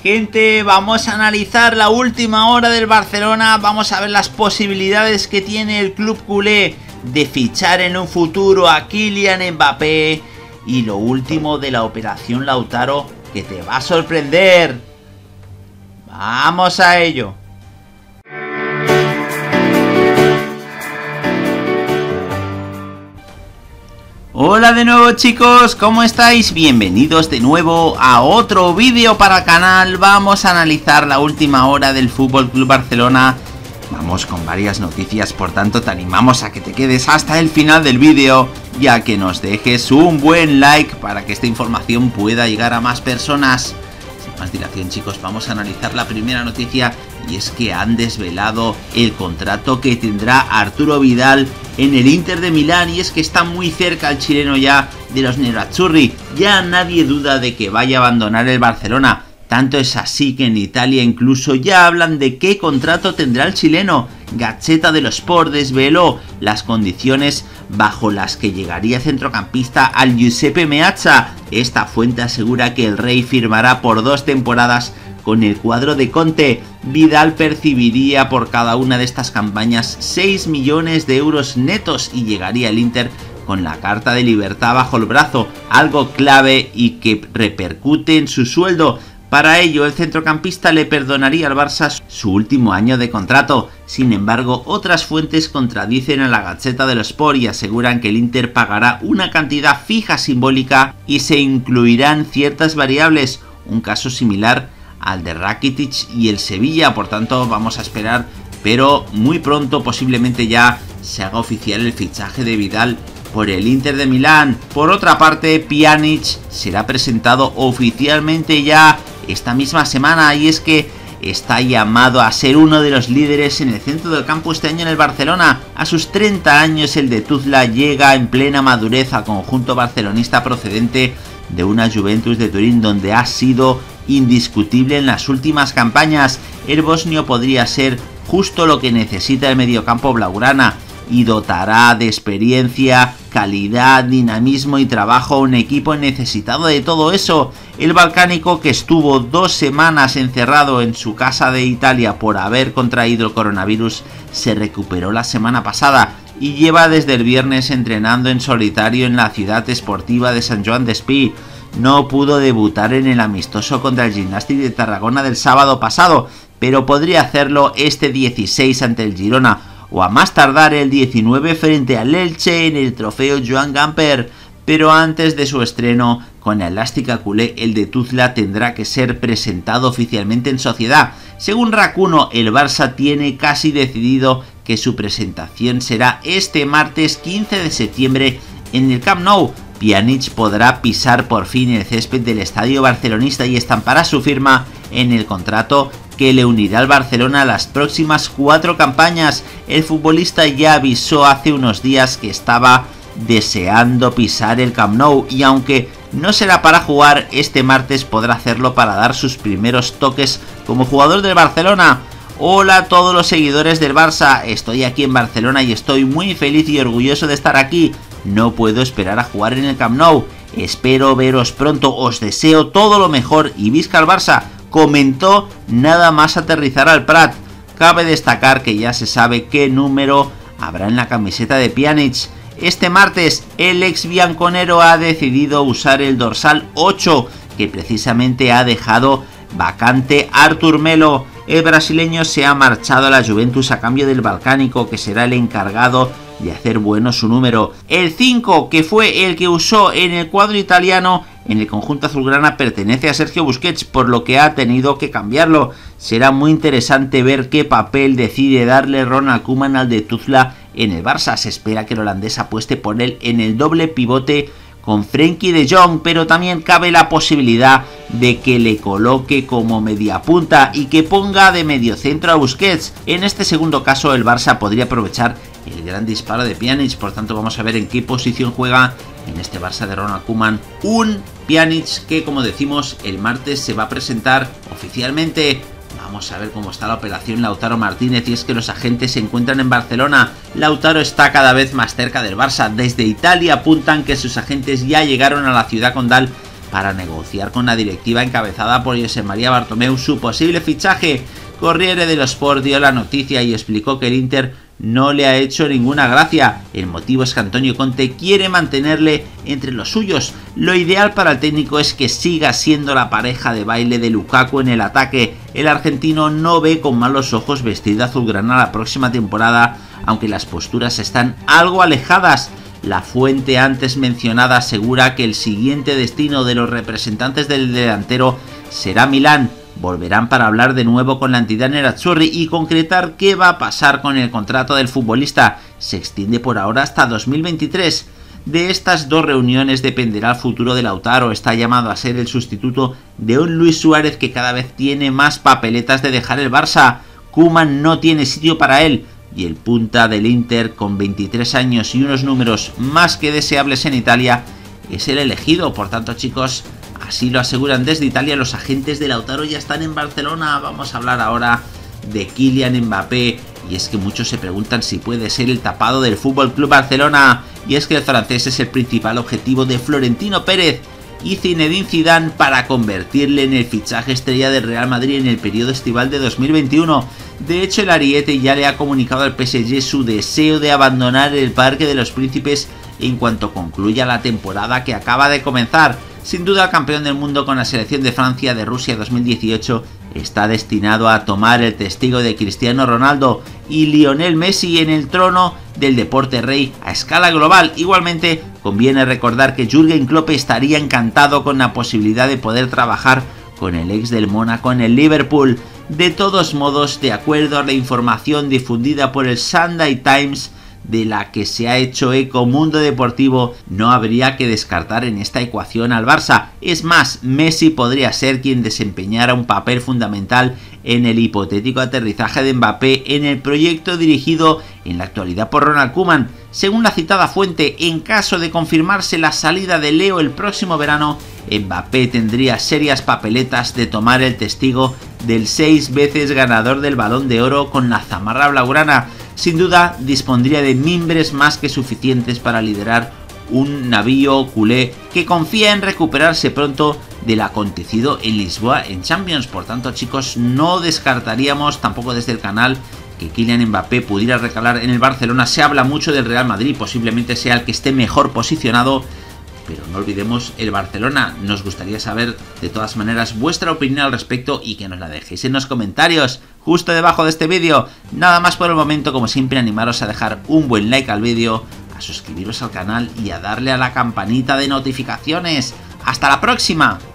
Gente, vamos a analizar la última hora del Barcelona, vamos a ver las posibilidades que tiene el club culé de fichar en un futuro a Kylian Mbappé y lo último de la operación Lautaro que te va a sorprender. ¡Vamos a ello! Hola de nuevo chicos, ¿cómo estáis? Bienvenidos de nuevo a otro vídeo para el canal. Vamos a analizar la última hora del FC Barcelona. Vamos con varias noticias, por tanto te animamos a que te quedes hasta el final del vídeo y a que nos dejes un buen like para que esta información pueda llegar a más personas. Sin más dilación chicos, vamos a analizar la primera noticia y es que han desvelado el contrato que tendrá Arturo Vidal en el Inter de Milán y es que está muy cerca el chileno ya de los nerazzurri. Ya nadie duda de que vaya a abandonar el Barcelona. Tanto es así que en Italia incluso ya hablan de qué contrato tendrá el chileno. Gazzetta dello Sport desveló las condiciones bajo las que llegaría el centrocampista al Giuseppe Meazza. Esta fuente asegura que el rey firmará por 2 temporadas con el cuadro de Conte. Vidal percibiría por cada una de estas campañas 6 millones de euros netos y llegaría al Inter con la carta de libertad bajo el brazo, algo clave y que repercute en su sueldo. Para ello, el centrocampista le perdonaría al Barça su último año de contrato. Sin embargo, otras fuentes contradicen a la Gazzetta dello Sport y aseguran que el Inter pagará una cantidad fija simbólica y se incluirán ciertas variables, un caso similar al de Rakitic y el Sevilla. Por tanto vamos a esperar, pero muy pronto posiblemente ya se haga oficial el fichaje de Vidal por el Inter de Milán. Por otra parte, Pjanic será presentado oficialmente ya esta misma semana y es que está llamado a ser uno de los líderes en el centro del campo este año en el Barcelona. A sus 30 años el de Tuzla llega en plena madurez al conjunto barcelonista procedente de una Juventus de Turín donde ha sido indiscutible en las últimas campañas. El bosnio podría ser justo lo que necesita el mediocampo blaugrana y dotará de experiencia, calidad, dinamismo y trabajo a un equipo necesitado de todo eso. El balcánico, que estuvo 2 semanas encerrado en su casa de Italia por haber contraído el coronavirus, se recuperó la semana pasada y lleva desde el viernes entrenando en solitario en la ciudad esportiva de Sant Joan d'Espí. No pudo debutar en el amistoso contra el Gimnàstic de Tarragona del sábado pasado, pero podría hacerlo este 16 ante el Girona o a más tardar el 19 frente al Elche en el trofeo Joan Gamper. Pero antes de su estreno con la elástica culé, el de Tuzla tendrá que ser presentado oficialmente en sociedad. Según Racuno, el Barça tiene casi decidido que su presentación será este martes 15 de septiembre en el Camp Nou. Pjanic podrá pisar por fin el césped del estadio barcelonista y estampará su firma en el contrato que le unirá al Barcelona las próximas 4 campañas. El futbolista ya avisó hace unos días que estaba deseando pisar el Camp Nou y aunque no será para jugar, este martes podrá hacerlo para dar sus primeros toques como jugador del Barcelona. Hola a todos los seguidores del Barça, estoy aquí en Barcelona y estoy muy feliz y orgulloso de estar aquí. No puedo esperar a jugar en el Camp Nou. Espero veros pronto, os deseo todo lo mejor y visca al Barça, comentó nada más aterrizar al Prat. Cabe destacar que ya se sabe qué número habrá en la camiseta de Pjanic. Este martes el ex bianconero ha decidido usar el dorsal 8 que precisamente ha dejado vacante Artur Melo. El brasileño se ha marchado a la Juventus a cambio del balcánico, que será el encargado de hacer bueno su número. El 5, que fue el que usó en el cuadro italiano en el conjunto azulgrana, pertenece a Sergio Busquets, por lo que ha tenido que cambiarlo. Será muy interesante ver qué papel decide darle Ronald Koeman al de Tuzla en el Barça. Se espera que el holandés apueste por él en el doble pivote con Frenkie de Jong, pero también cabe la posibilidad de que le coloque como mediapunta y que ponga de mediocentro a Busquets. En este segundo caso el Barça podría aprovechar el gran disparo de Pjanic, por tanto vamos a ver en qué posición juega en este Barça de Ronald Koeman un Pjanic que, como decimos, el martes se va a presentar oficialmente. Vamos a ver cómo está la operación Lautaro Martínez, y es que los agentes se encuentran en Barcelona. Lautaro está cada vez más cerca del Barça. Desde Italia apuntan que sus agentes ya llegaron a la ciudad condal para negociar con la directiva encabezada por José María Bartomeu su posible fichaje. Corriere dello Sport dio la noticia y explicó que el Inter no le ha hecho ninguna gracia. El motivo es que Antonio Conte quiere mantenerle entre los suyos. Lo ideal para el técnico es que siga siendo la pareja de baile de Lukaku en el ataque. El argentino no ve con malos ojos vestir de azulgrana la próxima temporada, aunque las posturas están algo alejadas. La fuente antes mencionada asegura que el siguiente destino de los representantes del delantero será Milán. Volverán para hablar de nuevo con la entidad nerazzurri y concretar qué va a pasar con el contrato del futbolista. Se extiende por ahora hasta 2023. De estas dos reuniones dependerá el futuro de Lautaro. Está llamado a ser el sustituto de un Luis Suárez que cada vez tiene más papeletas de dejar el Barça. Koeman no tiene sitio para él. Y el punta del Inter, con 23 años y unos números más que deseables en Italia, es el elegido. Por tanto, chicos, así lo aseguran desde Italia, los agentes de Lautaro ya están en Barcelona. Vamos a hablar ahora de Kylian Mbappé, y es que muchos se preguntan si puede ser el tapado del FC Barcelona, y es que el francés es el principal objetivo de Florentino Pérez y Zinedine Zidane para convertirle en el fichaje estrella del Real Madrid en el periodo estival de 2021. De hecho, el ariete ya le ha comunicado al PSG su deseo de abandonar el Parque de los Príncipes en cuanto concluya la temporada que acaba de comenzar. Sin duda, el campeón del mundo con la selección de Francia de Rusia 2018 está destinado a tomar el testigo de Cristiano Ronaldo y Lionel Messi en el trono del deporte rey a escala global. Igualmente, conviene recordar que Jürgen Klopp estaría encantado con la posibilidad de poder trabajar con el ex del Mónaco en el Liverpool. De todos modos, de acuerdo a la información difundida por el Sunday Times, de la que se ha hecho eco Mundo Deportivo, no habría que descartar en esta ecuación al Barça. Es más, Messi podría ser quien desempeñara un papel fundamental en el hipotético aterrizaje de Mbappé en el proyecto dirigido en la actualidad por Ronald Koeman. Según la citada fuente, en caso de confirmarse la salida de Leo el próximo verano, Mbappé tendría serias papeletas de tomar el testigo del 6 veces ganador del Balón de Oro con la zamarra blaugrana. Sin duda, dispondría de mimbres más que suficientes para liderar un navío culé que confía en recuperarse pronto del acontecido en Lisboa en Champions. Por tanto, chicos, no descartaríamos tampoco desde el canal que Kylian Mbappé pudiera recalar en el Barcelona. Se habla mucho del Real Madrid, posiblemente sea el que esté mejor posicionado, pero no olvidemos el Barcelona. Nos gustaría saber de todas maneras vuestra opinión al respecto y que nos la dejéis en los comentarios justo debajo de este vídeo. Nada más por el momento, como siempre, animaros a dejar un buen like al vídeo, a suscribiros al canal y a darle a la campanita de notificaciones. ¡Hasta la próxima!